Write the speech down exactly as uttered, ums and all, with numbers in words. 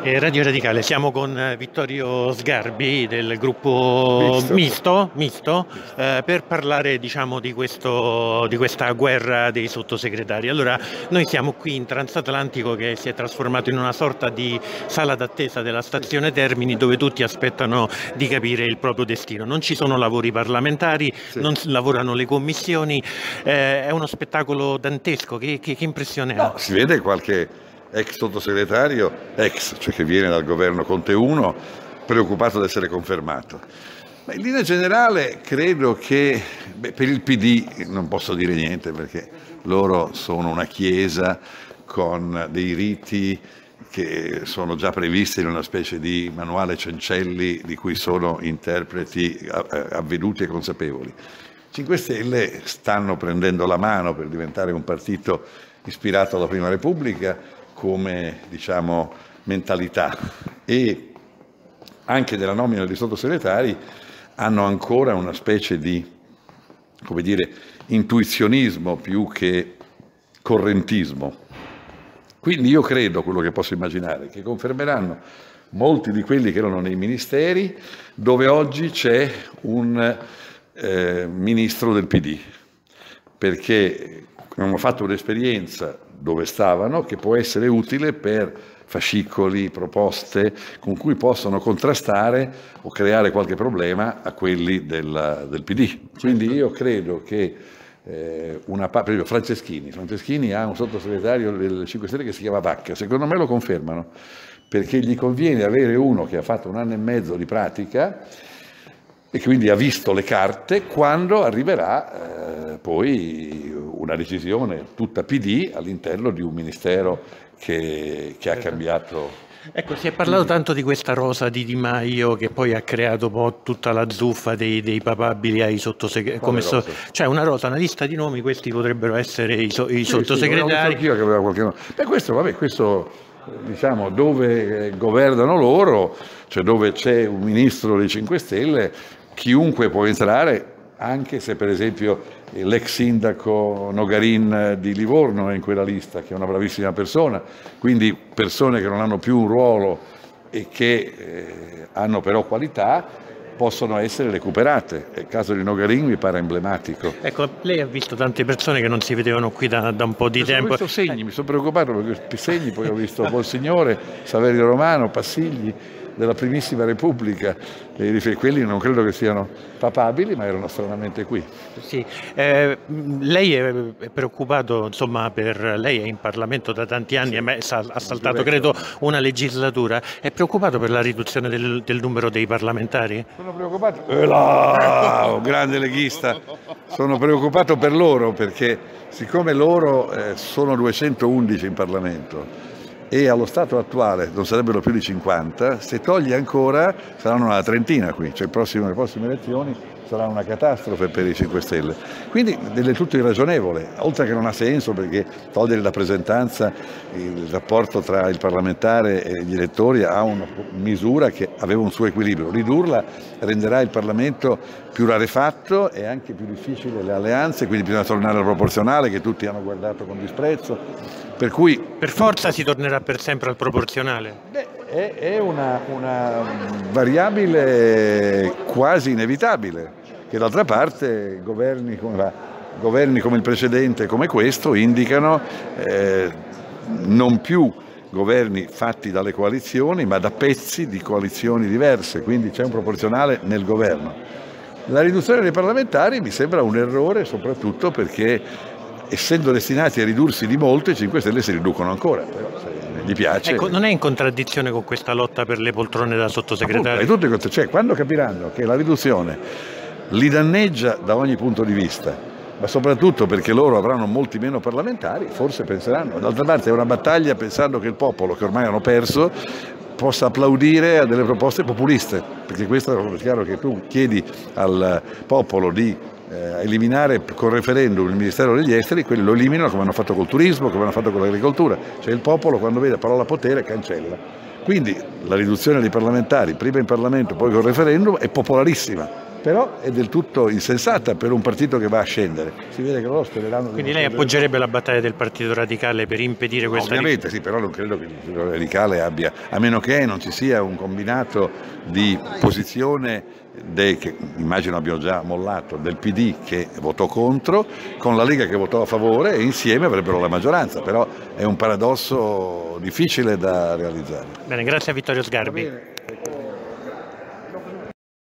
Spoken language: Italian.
Eh, Radio Radicale, siamo con eh, Vittorio Sgarbi del gruppo Misto, misto, misto, eh, per parlare, diciamo, di questo, di questa guerra dei sottosegretari. Allora, noi siamo qui in Transatlantico, che si è trasformato in una sorta di sala d'attesa della stazione Termini, dove tutti aspettano di capire il proprio destino. Non ci sono lavori parlamentari, sì. non lavorano le commissioni, eh, è uno spettacolo dantesco. Che, che, che impressione ha? No, si vede qualche ex sottosegretario, ex, cioè che viene dal governo Conte uno, preoccupato di essere confermato. Ma in linea generale credo che beh, per il P D non posso dire niente, perché loro sono una chiesa con dei riti che sono già previsti in una specie di manuale Cencelli di cui sono interpreti avveduti e consapevoli. cinque Stelle stanno prendendo la mano per diventare un partito ispirato alla Prima Repubblica come, diciamo, mentalità, e anche della nomina dei sottosegretari hanno ancora una specie di, come dire, intuizionismo più che correntismo. Quindi io credo, quello che posso immaginare, che confermeranno molti di quelli che erano nei ministeri dove oggi c'è un eh, ministro del P D, perché hanno fatto un'esperienza dove stavano che può essere utile per fascicoli, proposte con cui possono contrastare o creare qualche problema a quelli del, del P D. Quindi io credo che eh, una per esempio Franceschini, Franceschini ha un sottosegretario del cinque Stelle che si chiama Vacca, secondo me lo confermano, perché gli conviene avere uno che ha fatto un anno e mezzo di pratica e quindi ha visto le carte quando arriverà eh, poi una decisione tutta P D all'interno di un ministero che, che ha cambiato. Ecco, si è parlato tanto di questa rosa di Di Maio che poi ha creato un po' tutta la zuffa dei, dei papabili ai sottosegretari. So, cioè una rosa, una lista di nomi, questi potrebbero essere i, so, i sì, sottosegretari. Sì, io che aveva qualche nome. Beh, questo, vabbè, questo diciamo dove governano loro, cioè dove c'è un ministro dei cinque Stelle, chiunque può entrare, anche se per esempio l'ex sindaco Nogarin di Livorno è in quella lista, che è una bravissima persona, quindi persone che non hanno più un ruolo e che eh, hanno però qualità possono essere recuperate. Il caso di Nogarin mi pare emblematico. Ecco, lei ha visto tante persone che non si vedevano qui da, da un po' di Adesso tempo. Ho visto segni, mi sono preoccupato per questi segni, poi ho visto Bonsignore, Saverio Romano, Passigli della primissima Repubblica, e quelli non credo che siano papabili, ma erano stranamente qui. Sì. Eh, lei è preoccupato, insomma, per lei è in Parlamento da tanti anni, sì. Ha saltato credo una legislatura, è preoccupato per la riduzione del, del numero dei parlamentari? Sono preoccupato, eh là, grande leghista, sono preoccupato per loro, perché siccome loro eh, sono duecentoundici in Parlamento e allo stato attuale non sarebbero più di cinquanta, se togli ancora saranno una trentina qui, cioè prossimo, le prossime elezioni sarà una catastrofe per i cinque Stelle. Quindi del tutto irragionevole, oltre che non ha senso, perché togliere la rappresentanza, il rapporto tra il parlamentare e gli elettori ha una misura che aveva un suo equilibrio. Ridurla renderà il Parlamento più rarefatto e anche più difficile le alleanze, quindi bisogna tornare al proporzionale che tutti hanno guardato con disprezzo. Per cui per forza si tornerà per sempre al proporzionale? Beh, è, è una, una variabile quasi inevitabile, che d'altra parte governi come, va, governi come il precedente, come questo, indicano eh, non più governi fatti dalle coalizioni, ma da pezzi di coalizioni diverse, quindi c'è un proporzionale nel governo. La riduzione dei parlamentari mi sembra un errore, soprattutto perché essendo destinati a ridursi di molto, i cinque Stelle si riducono ancora, però se gli piace. Ecco, non è in contraddizione con questa lotta per le poltrone da sottosegretario? Appunto, è tutto, cioè, quando capiranno che la riduzione li danneggia da ogni punto di vista, ma soprattutto perché loro avranno molti meno parlamentari, forse penseranno. D'altra parte è una battaglia pensando che il popolo, che ormai hanno perso, possa applaudire a delle proposte populiste, perché questo è chiaro che tu chiedi al popolo di Eh, eliminare con referendum il Ministero degli Esteri, quelli lo eliminano come hanno fatto col turismo, come hanno fatto con l'agricoltura, cioè il popolo quando vede la parola potere cancella. Quindi la riduzione dei parlamentari, prima in Parlamento poi col referendum, è popolarissima. però è del tutto insensata per un partito che va a scendere. Si vede che loro spereranno. Quindi lei appoggerebbe la battaglia del Partito Radicale per impedire questa... Ovviamente sì, però non credo che il Partito Radicale abbia, a meno che non ci sia un combinato di posizione dei, che immagino abbiano già mollato, del P D che votò contro, con la Lega che votò a favore, e insieme avrebbero la maggioranza, però è un paradosso difficile da realizzare. Bene, grazie a Vittorio Sgarbi.